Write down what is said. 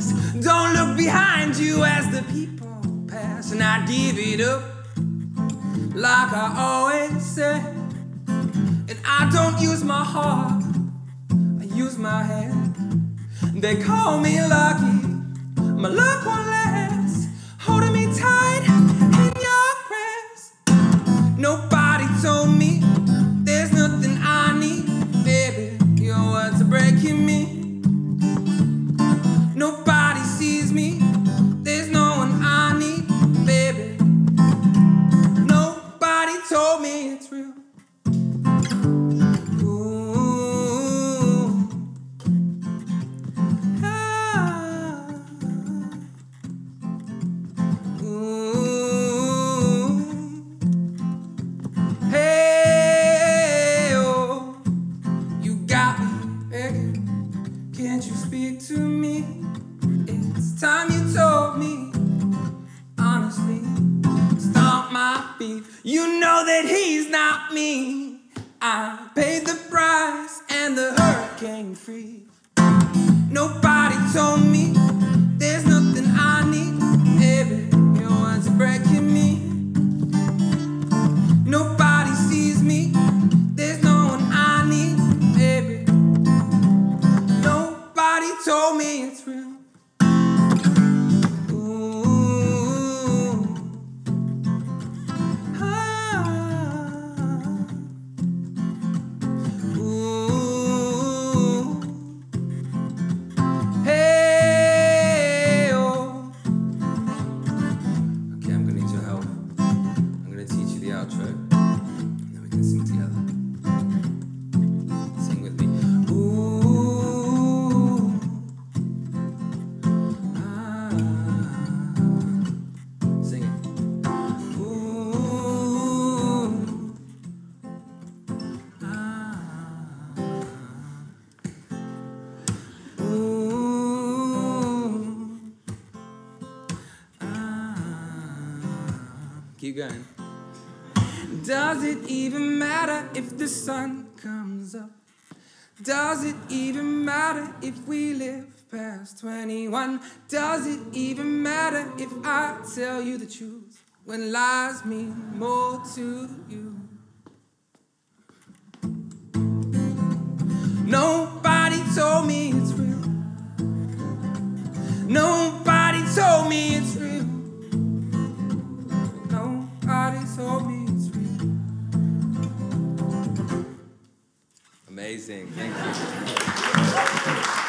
fast. Don't look behind you as the people pass. And I give it up like I always say. And I don't use my heart, I use my head. They call me lucky, my luck won't last. Holding me tight in your grasp. Nobody told me there's nothing I need. Baby, your words are breaking me. Nobody sees me, there's no one I need. Baby, nobody told me it's real. To me, it's time you told me. Honestly, stop my beef. You know that he's not me. I paid the price and the hurricane freeze. Nobody told me there's nothing I need. Baby, your words are breaking me. Nobody sees me, there's no one I need. Baby, nobody told me it's real. Ooh. Ah. Ooh. Hey, oh. Okay, I'm gonna need your help. I'm gonna teach you the outro, and then we can sing together. Sing with me. Keep going. Does it even matter if the sun comes up? Does it even matter if we live past 21? Does it even matter if I tell you the truth when lies mean more to you? Nobody told me it's real. Nobody told me it's real. Nobody told me it's real. Amazing, thank you.